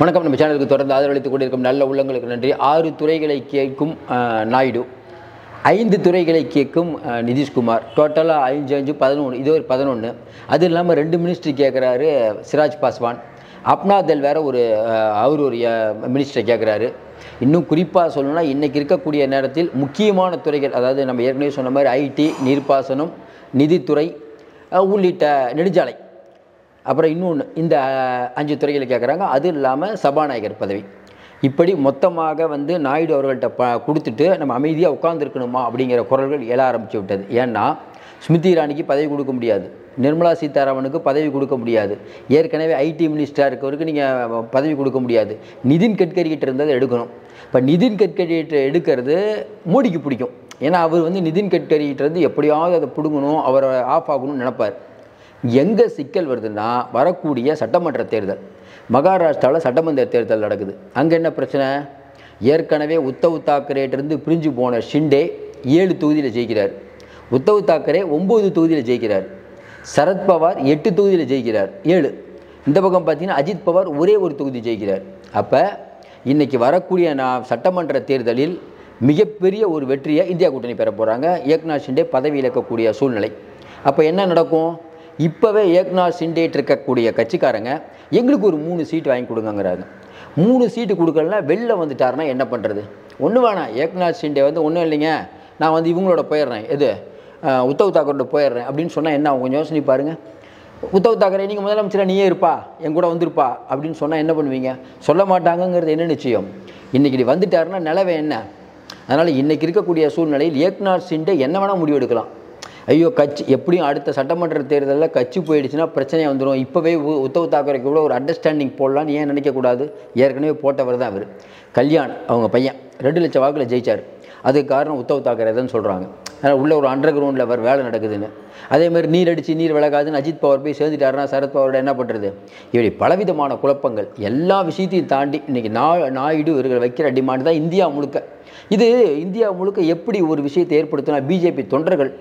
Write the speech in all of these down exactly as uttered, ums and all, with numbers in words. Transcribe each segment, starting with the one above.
வணக்கம். நம்ம சேனலுக்கு தொடர்ந்து ஆதரவளித்துக் கொண்டிருக்கும் நல்ல உள்ளங்களுக்கு நன்றி. ஆறு துறைகளை கேட்கும் நாயுடு, ஐந்து துறைகளை கேட்கும் நிதிஷ்குமார், டோட்டலாக அஞ்சு அஞ்சு பதினொன்று, இது ஒரு பதினொன்று. அது இல்லாமல் ரெண்டு மினிஸ்ட்ரி கேட்குறாரு சிராஜ் பாஸ்வான். அப்னாதல் வேறு ஒரு அவர் ஒரு மினிஸ்டரை கேட்குறாரு. இன்னும் குறிப்பாக சொல்லணும்னா இன்றைக்கி இருக்கக்கூடிய நேரத்தில் முக்கியமான துறைகள், அதாவது நம்ம ஏற்கனவே சொன்ன மாதிரி ஐடி, நீர்ப்பாசனம், நிதித்துறை உள்ளிட்ட நெடுஞ்சாலை, அப்புறம் இன்னொன்று, இந்த அஞ்சு துறைகளை கேட்குறாங்க. அது இல்லாமல் சபாநாயகர் பதவி. இப்படி மொத்தமாக வந்து நாயுடு அவர்கள்ட்ட ப கொடுத்துட்டு நம்ம அமைதியாக உட்காந்துருக்கணுமா அப்படிங்கிற குரல்கள் எழ ஆரம்பித்து விட்டது. ஏன்னா ஸ்மிருதி இரானிக்கு பதவி கொடுக்க முடியாது, நிர்மலா சீதாராமனுக்கு பதவி கொடுக்க முடியாது, ஏற்கனவே ஐடி மினிஸ்டராக இருக்கவருக்கு நீங்கள் பதவி கொடுக்க முடியாது. நிதின் கட்கரிகிட்ட இருந்ததை எடுக்கணும். இப்போ நிதின் கட்கரிகிட்ட எடுக்கிறது மோடிக்கு பிடிக்கும். ஏன்னா அவர் வந்து நிதின் கட்கரிகிட்ட இருந்து எப்படியாவது அதை பிடுங்கணும், அவரை ஆஃப் ஆகணும்னு நினைப்பார். எங்கே சிக்கல் வருதுன்னா வரக்கூடிய சட்டமன்ற தேர்தல். மகாராஷ்டிராவில் சட்டமன்ற தேர்தல் நடக்குது. அங்கே என்ன பிரச்சனை? ஏற்கனவே உத்தவ் தாக்கரேட்டிருந்து பிரிஞ்சு போன ஷிண்டே ஏழு தொகுதியில் ஜெயிக்கிறார். உத்தவ் தாக்கரே ஒம்பது தொகுதியில் ஜெயிக்கிறார். சரத்பவார் எட்டு தொகுதியில் ஜெயிக்கிறார், ஏழு. இந்த பக்கம் பார்த்தீங்கன்னா அஜித் பவார் ஒரே ஒரு தொகுதி ஜெயிக்கிறார். அப்போ இன்றைக்கி வரக்கூடிய நான் சட்டமன்ற தேர்தலில் மிகப்பெரிய ஒரு வெற்றியை இந்தியா கூட்டணி பெற போகிறாங்க. ஏக்நாத் ஷிண்டே பதவி இழக்கக்கூடிய சூழ்நிலை. அப்போ என்ன நடக்கும்? இப்போவே ஏக்நாத் ஷிண்டேட் இருக்கக்கூடிய கட்சிக்காரங்க எங்களுக்கு ஒரு மூணு சீட்டு வாங்கி கொடுங்கங்கிறாங்க. மூணு சீட்டு கொடுக்கலன்னா வெளில வந்துட்டாருன்னா என்ன பண்ணுறது? ஒன்று வேணாம், ஏக்நாத் ஷிண்டே வந்து ஒன்றும் இல்லைங்க, நான் வந்து இவங்களோட போயிடுறேன், எது உத்தவ் தாக்கரோட போயிடுறேன் அப்படின்னு சொன்னால் என்ன ஆகும்? கொஞ்சம் யோசனை பாருங்கள். உத்தவ் தாக்கரே நீங்கள் முதலமைச்சராக நீயே இருப்பா, என் கூட வந்துருப்பா அப்படின்னு சொன்னால் என்ன பண்ணுவீங்க? சொல்ல மாட்டாங்கங்கிறது என்ன நிச்சயம்? இன்றைக்கி வந்துட்டாருன்னா நிலவை என்ன? அதனால் இன்றைக்கி இருக்கக்கூடிய சூழ்நிலையில் ஏக்நாத் ஷிண்டே என்ன வேணால் முடிவு எடுக்கலாம். ஐயோ கட்சி எப்படியும் அடுத்த சட்டமன்ற தேர்தலில் கட்சி போயிடுச்சுன்னா பிரச்சனையாக வந்துடும். இப்போவே உத்தவ் தாக்கரேக்கு கூட ஒரு அண்டர்ஸ்டாண்டிங் போடலான்னு ஏன் நினைக்கக்கூடாது? ஏற்கனவே போட்டவர் தான் அவர். கல்யாண் அவங்க பையன் ரெண்டு லட்சம் வாக்கில் ஜெயிச்சார். அதுக்கு காரணம் உத்தவ் தாக்கரே தான் சொல்கிறாங்க. அதனால் உள்ள ஒரு அண்டர் கிரவுண்டில் அவர் வேலை நடக்குதுன்னு. அதேமாதிரி நீர் அடித்து நீர் விலகாதுன்னு அஜித் பவார் போய் சேர்ந்துட்டாருன்னா சரத் பவாரோட என்ன பண்ணுறது? இப்படி பலவிதமான குழப்பங்கள் எல்லா விஷயத்தையும் தாண்டி இன்றைக்கி நா நாயுடு இவர்கள் வைக்கிற டிமாண்ட் தான் இந்தியா முழுக்க. இது இந்தியா முழுக்க எப்படி ஒரு விஷயத்தை ஏற்படுத்தினா பிஜேபி தொண்டர்கள்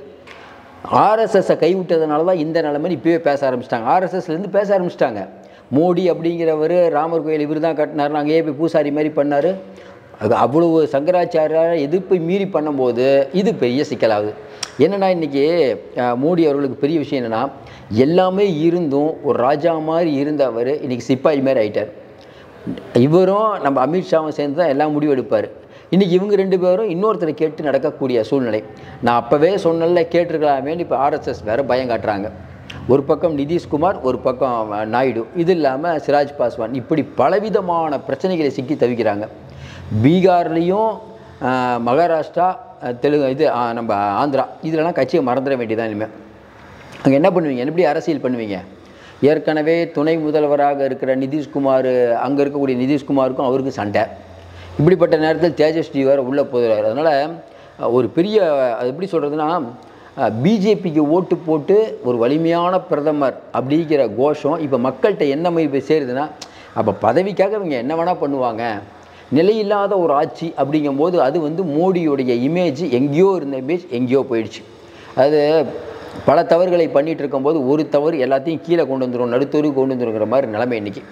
ஆர்எஸ்எஸை கைவிட்டதுனால தான் இந்த நிலைமை இப்போவே பேச ஆரம்பிச்சிட்டாங்க. ஆர்எஸ்எஸ்லேருந்து பேச ஆரம்பிச்சிட்டாங்க. மோடி அப்படிங்கிறவர் ராமர் கோயில் இவர் தான் கட்டினார், நாங்கள் ஏன் போய் பூசாரி மாதிரி பண்ணார். அது அவ்வளவு சங்கராச்சாரியார எதிர்ப்பை மீறி பண்ணும்போது இது பெரிய சிக்கலாகுது. என்னென்னா இன்றைக்கி மோடி அவர்களுக்கு பெரிய விஷயம் என்னென்னா, எல்லாமே இருந்தும் ஒரு ராஜா மாதிரி இருந்தவர் இன்றைக்கி சிப்பாய் மாதிரி ஆகிட்டார். இவரும் நம்ம அமித்ஷாவும் சேர்ந்து தான் எல்லாம் முடிவு எடுப்பார். இன்றைக்கி இவங்க ரெண்டு பேரும் இன்னொருத்தரை கேட்டு நடக்கக்கூடிய சூழ்நிலை. நான் அப்போவே சொன்னல கேட்டிருக்கலாமேன்னு இப்போ ஆர்எஸ்எஸ் வேறு பயம் காட்டுறாங்க. ஒரு பக்கம் நிதிஷ்குமார், ஒரு பக்கம் நாயுடு, இது இல்லாமல் சிராஜ் பாஸ்வான், இப்படி பலவிதமான பிரச்சனைகளை சிக்கி தவிக்கிறாங்க. பீகார்லேயும் மகாராஷ்டிரா, தெலுங்கு, இது நம்ம ஆந்திரா, இதிலலாம் கட்சியை மறந்துட வேண்டியதான். இனிமேல் அங்கே என்ன பண்ணுவீங்க? எப்படி அரசியல் பண்ணுவீங்க? ஏற்கனவே துணை முதல்வராக இருக்கிற நிதிஷ்குமார், அங்கே இருக்கக்கூடிய நிதிஷ்குமாருக்கும் அவருக்கு சண்டை. இப்படிப்பட்ட நேரத்தில் தேஜஸ்வி வேறு உள்ளே போகிறார். அதனால் ஒரு பெரிய, அது எப்படி சொல்கிறதுனா, பிஜேபிக்கு ஓட்டு போட்டு ஒரு வலிமையான பிரதமர் அப்படிங்கிற கோஷம் இப்போ மக்கள்கிட்ட என்ன மாதிரி போய் சேருதுன்னா, அப்போ பதவிக்காக இவங்க என்ன வேணால் பண்ணுவாங்க. நிலையில்லாத ஒரு ஆட்சி அப்படிங்கும்போது அது வந்து மோடியுடைய இமேஜ் எங்கேயோ இருந்த இமேஜ் எங்கேயோ போயிடுச்சு. அது பல தவறுகளை பண்ணிகிட்டு இருக்கும்போது ஒரு தவறு எல்லாத்தையும் கீழே கொண்டு வந்துடும், நடுத்தூருக்கு கொண்டு வந்துருங்கிற மாதிரி நிலைமை இன்றைக்கி.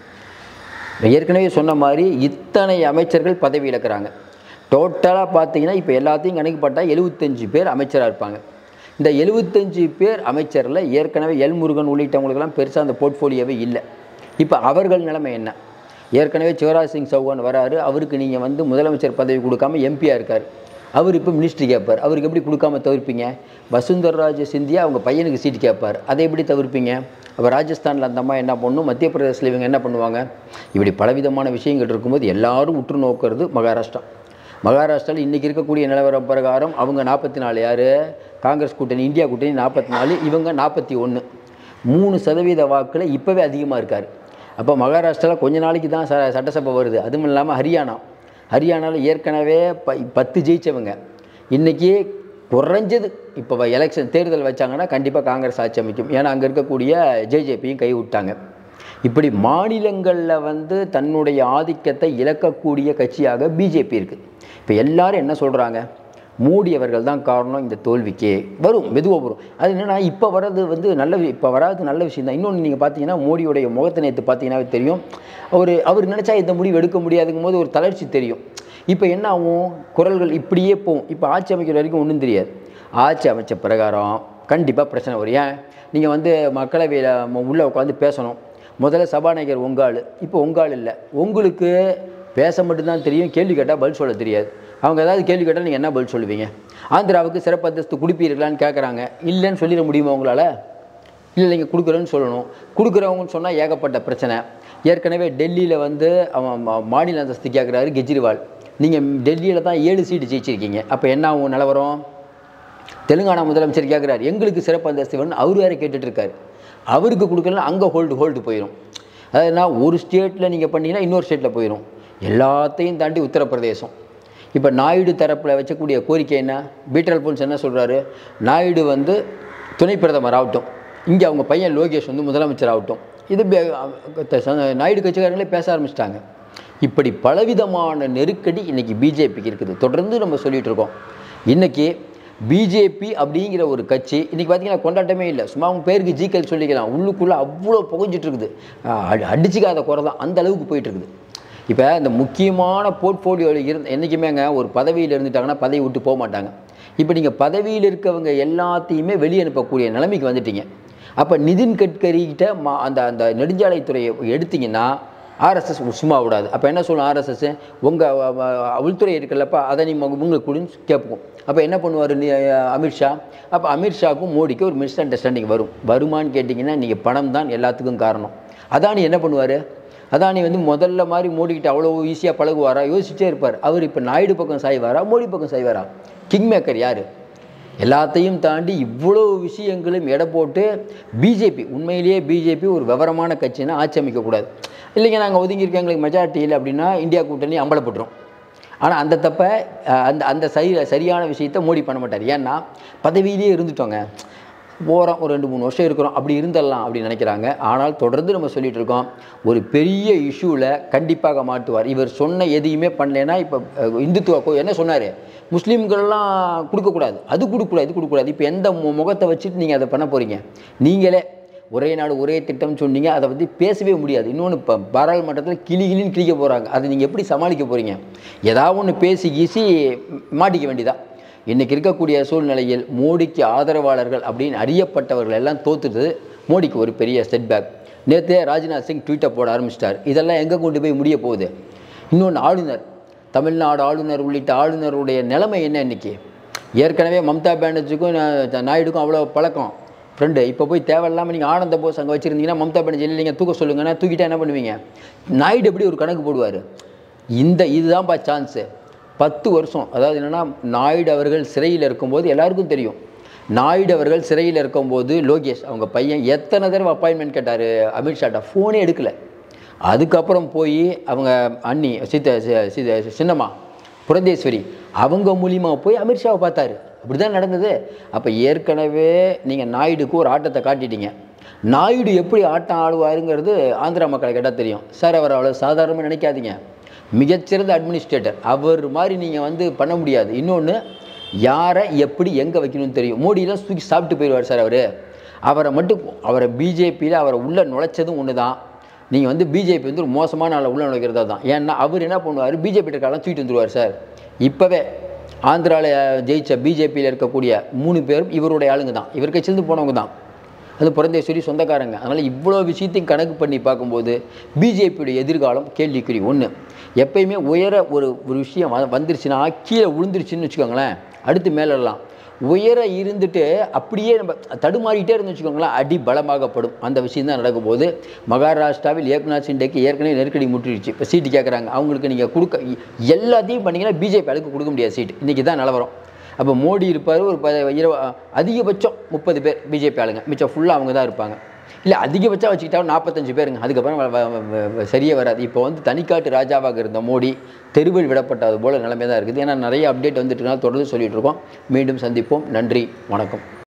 ஏற்கனவே சொன்ன மாதிரி இத்தனை அமைச்சர்கள் பதவி இழக்கிறாங்க. டோட்டலாக பார்த்தீங்கன்னா இப்போ எல்லாத்தையும் கணக்குப்பட்டால் எழுபத்தஞ்சு பேர் அமைச்சராக இருப்பாங்க. இந்த எழுபத்தஞ்சு பேர் அமைச்சரில் ஏற்கனவே எல் முருகன் உள்ளிட்டவங்களுக்கெல்லாம் பெருசாக அந்த போர்ட்ஃபோலியோவே இல்லை. இப்போ அவர்கள் நிலைமை என்ன? ஏற்கனவே சிவராஜ் சிங் சௌகான் வராரு, அவருக்கு நீங்கள் வந்து முதலமைச்சர் பதவி கொடுக்காமல் எம்பியாக இருக்கார். அவர் இப்போ மினிஸ்ட்ரி கேட்பார், அவருக்கு எப்படி கொடுக்காமல் தவிர்ப்பீங்க? வசுந்தரா ராஜே சிந்தியா அவங்க பையனுக்கு சீட்டு கேட்பார், அதை எப்படி தவிர்ப்பீங்க? அப்போ ராஜஸ்தானில் அந்த அம்மா என்ன பண்ணும், மத்திய பிரதேசில் இவங்க என்ன பண்ணுவாங்க? இப்படி பலவிதமான விஷயங்கள் இருக்கும்போது எல்லாரும் உற்று நோக்கிறது மகாராஷ்டிரா. மகாராஷ்டிராவில் இன்றைக்கி இருக்கக்கூடிய நிலவரம் பிரகாரம் அவங்க நாற்பத்தி நாலு, யார்? காங்கிரஸ் கூட்டணி, இந்தியா கூட்டணி நாற்பத்தி நாலு, இவங்க நாற்பத்தி ஒன்று. மூணு சதவீத வாக்கில் இப்போவே அதிகமாக இருக்கார். அப்போ மகாராஷ்டிராவில் கொஞ்ச நாளைக்கு தான் ச சட்டசபை வருது. அதுவும் இல்லாமல் ஹரியானா, ஹரியானாவில் ஏற்கனவே ப பத்து ஜெயித்தவங்க இன்றைக்கி குறைஞ்சது இப்போ எலெக்ஷன் தேர்தல் வச்சாங்கன்னா கண்டிப்பாக காங்கிரஸ் ஆட்சி அமைக்கும். ஏன்னா அங்கே இருக்கக்கூடிய ஜேஜேபியும் கை விட்டாங்க. இப்படி மாநிலங்களில் வந்து தன்னுடைய ஆதிக்கத்தை இழக்கக்கூடிய கட்சியாக பிஜேபி இருக்குது. இப்போ எல்லோரும் என்ன சொல்கிறாங்க? மோடி அவர்கள் தான் காரணம் இந்த தோல்விக்கே. வரும், மெதுவாக வரும். அது என்னென்னா இப்போ வர்றது வந்து நல்ல இப்போ வராது நல்ல விஷயம் தான். இன்னொன்று நீங்கள் பார்த்தீங்கன்னா மோடியோடைய முகத்தை நேற்று பார்த்தீங்கன்னா தெரியும், அவர் அவர் நினச்சா இந்த முடிவு எடுக்க முடியாதுங்கும் போது ஒரு தளர்ச்சி தெரியும். இப்போ என்ன ஆகும், குரல்கள் இப்படியே போகும். இப்போ ஆட்சி அமைக்கிற வரைக்கும் ஒன்றும் தெரியாது. ஆட்சி அமைச்ச பிரகாரம் கண்டிப்பாக பிரச்சனை வரும். ஏன், நீங்கள் வந்து மக்களவையில் உள்ளே உட்காந்து பேசணும். முதல்ல சபாநாயகர் உங்காள், இப்போ உங்காள் இல்லை. உங்களுக்கு பேச மட்டும்தான் தெரியும், கேள்வி கேட்டால் பதில் சொல்ல தெரியாது. அவங்க ஏதாவது கேள்வி கேட்டால் நீங்கள் என்ன பதில் சொல்லுவீங்க? ஆந்திராவுக்கு சிறப்பு அந்தஸ்து கொடுப்பீர்களான்னு கேட்குறாங்க. இல்லைன்னு சொல்லிட முடியுமா உங்களால்? இல்லை நீங்கள் கொடுக்குறேன்னு சொல்லணும். கொடுக்குறவங்கன்னு சொன்னால் ஏகப்பட்ட பிரச்சனை. ஏற்கனவே டெல்லியில் வந்து அவன் மாநில அந்தஸ்து கேட்குறாரு கெஜ்ரிவால். நீங்கள் டெல்லியில் தான் ஏழு சீட்டு ஜெயிச்சிருக்கீங்க. அப்போ என்ன ஆகும் நிலவரம்? தெலுங்கானா முதலமைச்சர் கேட்குறாரு எங்களுக்கு சிறப்பு அந்தஸ்து வேணும்னு அவர் வேறு கேட்டுட்ருக்காரு. அவருக்கு கொடுக்கலன்னா அங்கே ஹோல்டு ஹோல்டு போயிடும். அதுனா ஒரு ஸ்டேட்டில் நீங்கள் பண்ணிங்கன்னா இன்னொரு ஸ்டேட்டில் போயிடும். எல்லாத்தையும் தாண்டி உத்தரப்பிரதேசம். இப்போ நாயுடு தரப்பில் வச்சக்கூடிய கோரிக்கை என்ன? பீட்டர் அல்போன்ஸ் என்ன சொல்கிறாரு? நாயுடு வந்து துணை பிரதமர் ஆகட்டும், இங்கே அவங்க பையன் லோகேஷ் வந்து முதலமைச்சர் ஆகட்டும். இது நாயுடு கட்சிக்காரங்களே பேச ஆரம்பிச்சிட்டாங்க. இப்படி பலவிதமான நெருக்கடி இன்றைக்கி பிஜேபிக்கு இருக்குது. தொடர்ந்து நம்ம சொல்லிகிட்டு இருக்கோம். இன்றைக்கி பிஜேபி அப்படிங்கிற ஒரு கட்சி இன்றைக்கி பார்த்திங்கன்னா கொண்டாட்டமே இல்லை. சும்மா அவங்க பேருக்கு ஜிகல் சொல்லிக்கலாம். உள்ளுக்குள்ளே அவ்வளோ புகஞ்சிட்டு இருக்குது. அடிச்சிக்காத குறை தான், அந்த அளவுக்கு போயிட்டுருக்குது. இப்போ இந்த முக்கியமான போர்ட்ஃபோலியோவில் இருந்து என்றைக்குமேங்க ஒரு பதவியில் இருந்துட்டாங்கன்னா பதவி விட்டு போக மாட்டாங்க. இப்போ நீங்கள் பதவியில் இருக்கவங்க எல்லாத்தையுமே வெளியே அனுப்பக்கூடிய நிலைமைக்கு வந்துட்டீங்க. அப்போ நிதின் கட்கரிகிட்ட மா அந்த அந்த நெடுஞ்சாலைத்துறையை எடுத்திங்கன்னா ஆர்எஸ்எஸ் சும்மா விடாது. அப்போ என்ன சொல்லணும் ஆர்எஸ்எஸ், உங்கள் உள்துறை இருக்குல்லப்பா அதை நீ உங்களுக்கு கொடுன்னு கேட்போம். அப்போ என்ன பண்ணுவார் அமித்ஷா? அப்போ அமித்ஷாவுக்கும் மோடிக்கு ஒரு மிஸ் அண்டர்ஸ்டாண்டிங் வரும். வருமானு கேட்டிங்கன்னா நீங்கள் பணம் தான் எல்லாத்துக்கும் காரணம். அதானி என்ன பண்ணுவார்? அதானி வந்து முதல்ல மாதிரி மோடிக்கிட்ட அவ்வளோ ஈஸியாக பழகுவாரா? யோசிச்சே இருப்பார். அவர் இப்போ நாயுடு பக்கம் சாய்வாரா, மோடி பக்கம் சாய்வாரா? கிங் மேக்கர் யார்? எல்லாத்தையும் தாண்டி இவ்வளோ விஷயங்களும் எடை போட்டு பிஜேபி, உண்மையிலேயே பிஜேபி ஒரு விவரமான கட்சின்னா ஆட்சி அமைக்கக்கூடாது. இல்லைங்க நாங்கள் ஒதுங்கியிருக்கோம் எங்களுக்கு மெஜாரிட்டி இல்லை அப்படின்னா இந்தியா கூட்டணி அம்பலப்பட்டுரும். ஆனால் அந்த தப்பை அந்த அந்த சரி சரியான விஷயத்தை மோடி பண்ண மாட்டார். ஏன்னா பதவியிலே இருந்துட்டோங்க, போகிறோம் ஒரு ரெண்டு மூணு வருஷம் இருக்கிறோம், அப்படி இருந்துடலாம் அப்படின்னு நினைக்கிறாங்க. ஆனால் தொடர்ந்து நம்ம சொல்லிகிட்டு இருக்கோம், ஒரு பெரிய இஷ்யூவில் கண்டிப்பாக மாட்டுவார். இவர் சொன்ன எதையுமே பண்ணலைன்னா இப்போ இந்துத்துவ என்ன சொன்னார், முஸ்லீம்களெல்லாம் கொடுக்கக்கூடாது, அது கொடுக்கக்கூடாது, இது கொடுக்கக்கூடாது. இப்போ எந்த முகத்தை வச்சுட்டு நீங்கள் அதை பண்ண போகிறீங்க? நீங்களே ஒரே நாடு ஒரே திட்டம் சொன்னீங்க, அதை பற்றி பேசவே முடியாது. இன்னொன்று இப்போ பாராளுமன்றத்தில் கிளி கிளின்னு கிளிக்க போகிறாங்க. அதை நீங்கள் எப்படி சமாளிக்க போகிறீங்க? ஏதாவது ஒன்று பேசி கீசி மாட்டிக்க வேண்டியதான். இன்றைக்கி இருக்கக்கூடிய சூழ்நிலையில் மோடிக்கு ஆதரவாளர்கள் அப்படின்னு அறியப்பட்டவர்கள் எல்லாம் தோற்றுது. மோடிக்கு ஒரு பெரிய செட்பேக். நேற்றே ராஜ்நாத் சிங் ட்வீட்டை போட ஆரம்பிச்சிட்டார். இதெல்லாம் எங்கே கொண்டு போய் முடிய போகுது? இன்னொன்று ஆளுநர், தமிழ்நாடு ஆளுநர் உள்ளிட்ட ஆளுநருடைய நிலைமை என்ன? இன்றைக்கி ஏற்கனவே மம்தா பானர்ஜிக்கும் நாயுடுக்கும் அவ்வளோ பழக்கம் ஃப்ரெண்டு. இப்போ போய் தேவையில்லாமல் நீங்கள் ஆனந்த போஸ் அங்கே வச்சுருந்தீங்கன்னா மம்தா பானர்ஜி இல்லைங்க தூக்க சொல்லுங்கன்னா தூக்கிட்டா என்ன பண்ணுவீங்க? நாயுடு எப்படி ஒரு கணக்கு போடுவார்? இந்த இதுதான்ப்பா சான்ஸு. பத்து வருஷம், அதாவது என்னென்னா நாயுடு அவர்கள் சிறையில் இருக்கும்போது எல்லாருக்கும் தெரியும், நாயுடு அவர்கள் சிறையில் இருக்கும்போது லோகேஷ் அவங்க பையன் எத்தனை தடவை அப்பாயின்மெண்ட் கேட்டார் அமித்ஷாட்ட, ஃபோனே எடுக்கலை. அதுக்கப்புறம் போய் அவங்க அண்ணி சீத்த சின்னம்மா புரந்தேஸ்வரி அவங்க மூலியமாக போய் அமித்ஷாவை பார்த்தாரு. அப்படி தான் நடந்தது. அப்போ ஏற்கனவே நீங்கள் நாயுடுக்கு ஒரு ஆட்டத்தை காட்டிட்டீங்க. நாயுடு எப்படி ஆட்டம் ஆடுவாருங்கிறது ஆந்திரா மக்களை கேட்டால் தெரியும். சார் அவர் அவ்வளோ சாதாரணமாக நினைக்காதீங்க, மிகச்சிறந்த அட்மினிஸ்ட்ரேட்டர். அவர் மாதிரி நீங்கள் வந்து பண்ண முடியாது. இன்னொன்று, யாரை எப்படி எங்கே வைக்கணும்னு தெரியும். மோடியெலாம் தூக்கி சாப்பிட்டு போயிடுவார் சார் அவர். அவரை மட்டும் அவரை பிஜேபியில் அவரை உள்ளே நுழைச்சதும் ஒன்று தான். நீங்கள் வந்து பிஜேபி வந்து ஒரு மோசமான ஆளை உள்ளே நுழைக்கிறதா தான். ஏன்னா அவர் என்ன பண்ணுவார், பிஜேபி இருக்காலாம் தூக்கிட்டு வந்துடுவார் சார். இப்போவே ஆந்திராவில் ஜெயித்த பிஜேபியில் இருக்கக்கூடிய மூணு பேரும் இவருடைய ஆளுங்க தான், இவர் கட்சியிலேருந்து போனவங்க தான். அது புரந்தேஸ்வரி சொந்தக்காரங்க. அதனால் இவ்வளோ விஷயத்தையும் கணக்கு பண்ணி பார்க்கும்போது பிஜேபியுடைய எதிர்காலம் கேள்விக்குறி. ஒன்று, எப்பயுமே உயர ஒரு ஒரு விஷயம் வந்துருச்சுன்னா கீழே விழுந்துருச்சுன்னு வச்சுக்கோங்களேன், அடுத்து மேலெல்லாம் உயர இருந்துட்டு அப்படியே நம்ம தடுமாறிட்டே இருந்து வச்சுக்கோங்களேன், அடி பலமாகப்படும். அந்த விஷயம் தான் நடக்கும்போது மகாராஷ்டிராவில் ஏக்நாத் ஷிண்டேக்கு ஏற்கனவே நெருக்கடி முற்றிடுச்சு. இப்போ சீட்டு கேட்குறாங்க. அவங்களுக்கு நீங்கள் கொடுக்க எல்லாத்தையும் பண்ணிங்கன்னா பிஜேபி அளவுக்கு கொடுக்க முடியாது சீட்டு. இன்றைக்கி தான் நிலவரம். அப்போ மோடி இருப்பார், ஒரு ப இருப அதிகபட்சம் முப்பது பேர் பிஜேபி ஆளுங்க, மிச்சம் ஃபுல்லாக அவங்க தான் இருப்பாங்க. இல்லை அதிகபட்சம் வச்சுக்கிட்டா நாற்பத்தஞ்சு பேருங்க, அதுக்கப்புறம் சரியே வராது. இப்போ வந்து தனிக்காட்டு ராஜாவாக இருந்த மோடி தெருவில் விடப்பட்டது போல் நிலைமை தான் இருக்குது. ஏன்னா நிறைய அப்டேட் வந்துட்டுனால தொடர்ந்து சொல்லிகிட்டு இருக்கோம். மீண்டும் சந்திப்போம். நன்றி, வணக்கம்.